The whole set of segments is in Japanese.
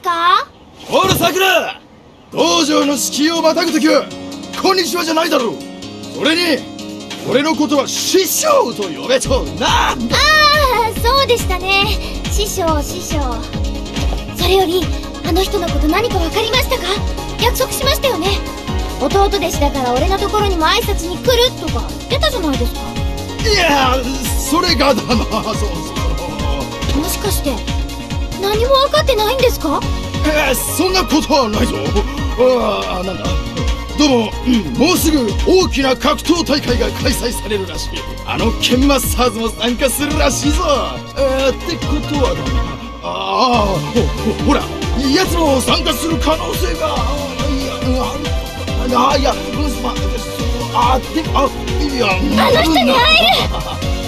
か？ ほらさくら、道場の敷居をまたぐときはこんにちはじゃないだろう。それに俺のことは師匠と呼べとなんだ。 ああ、そうでしたね。師匠。それよりあの人のこと何か分かりましたか？約束しましたよね。弟弟子だから俺のところにも挨拶に来るとか言ってたじゃないですか。 いやそれがだな。そうもしかして何も分かってないんですか？ そんなことはないぞ。なんだ、どうも、もうすぐ大きな格闘大会が開催されるらしい。あのケンマスターズも参加するらしいぞ。ってことはだな、ほら奴も参加する可能性があの人に会える。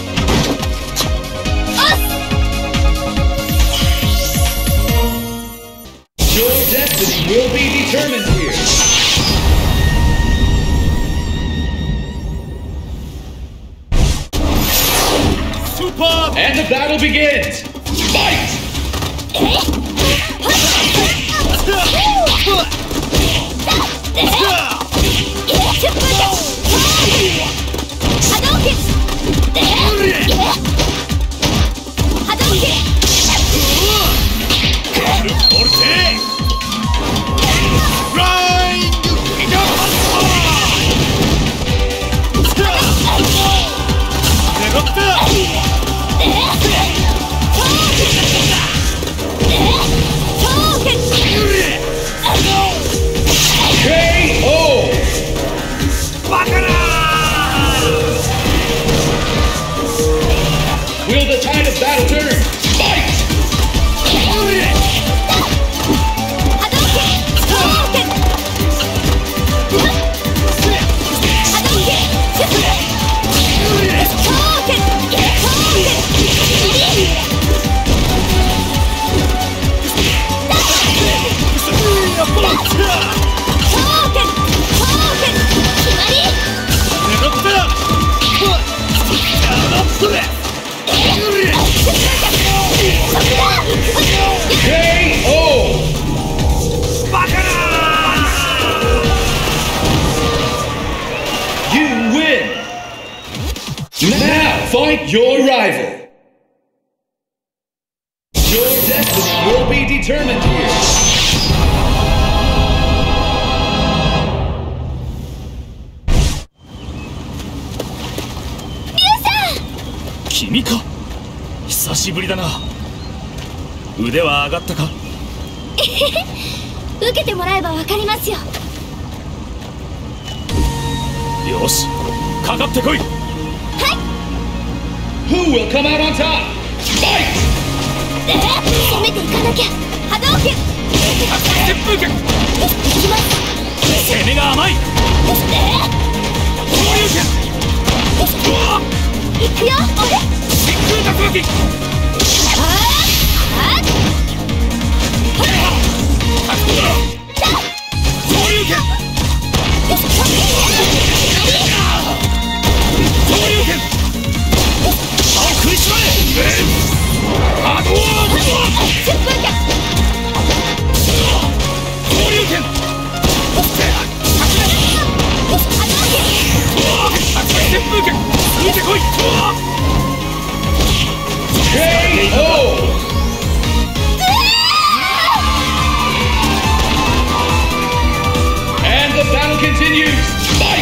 Your destiny will be determined here. Super! And the battle begins. Fight! Will the tide of battle turn? Fight! You win! Now fight your rival! Your destiny will be determined here! Kimiか? 久しぶりだな。腕は上がったか？ 受けてもらえば分かりますよ。 よし、かかってこい。 はい。 Who will come out on top? Fight! 攻めていかなきゃ。波動拳。 旋風拳。 いきます。 攻めが甘い。昇竜拳。 いくよ。 真空竜巻。昇竜拳。昇竜拳。歯を食いしばれ。波動旋風拳。 昇竜拳。旋風拳。ついてこい。 KO! And the battle continues! Fight!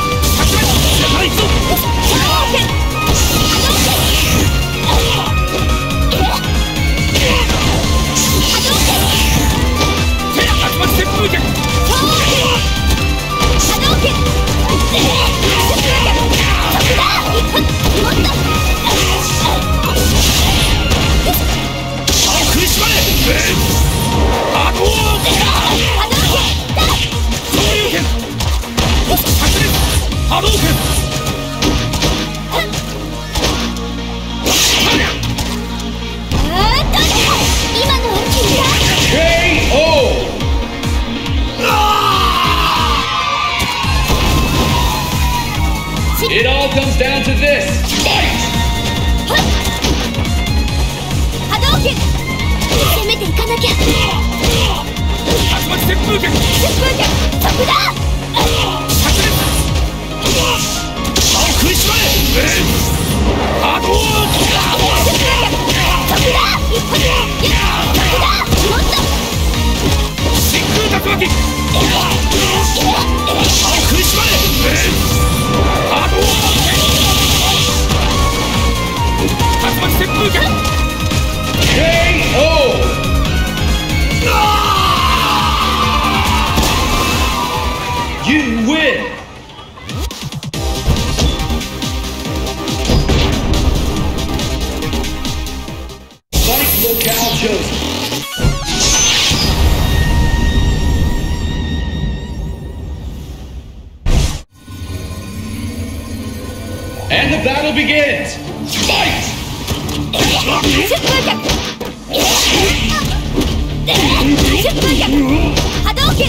It all comes down to this. Fight! 波動拳。攻めていかなきゃ。 旋風脚。 そこだ。 歯を食いしばれ。波動。 そこだ。一発。そこだ。もっと。 真空竜巻。歯を食いしばれ。波動。竜巻旋風脚。 KO! You win! Fight locale chosen. And the battle begins! Fight! 旋風脚。旋風脚。波動拳。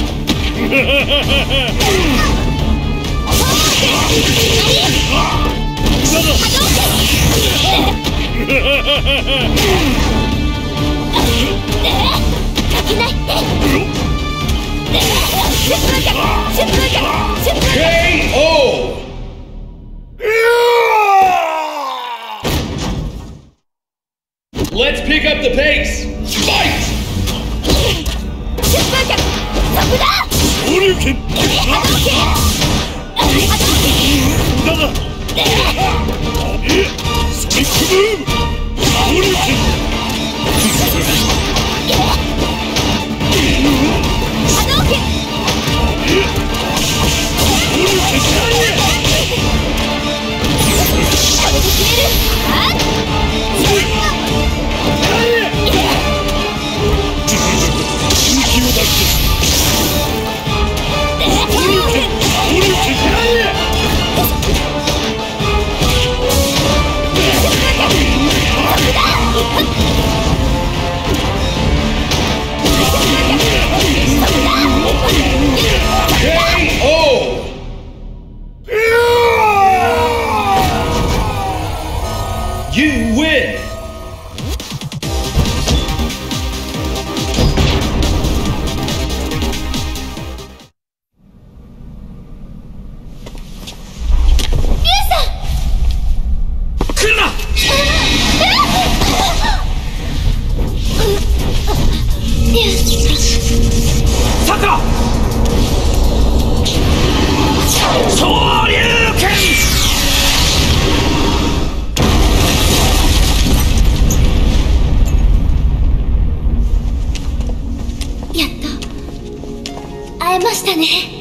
KO! Let's pick up the pace! Fight! 昇竜拳。だがソニックブーム。昇竜拳。 You win! 会えましたね。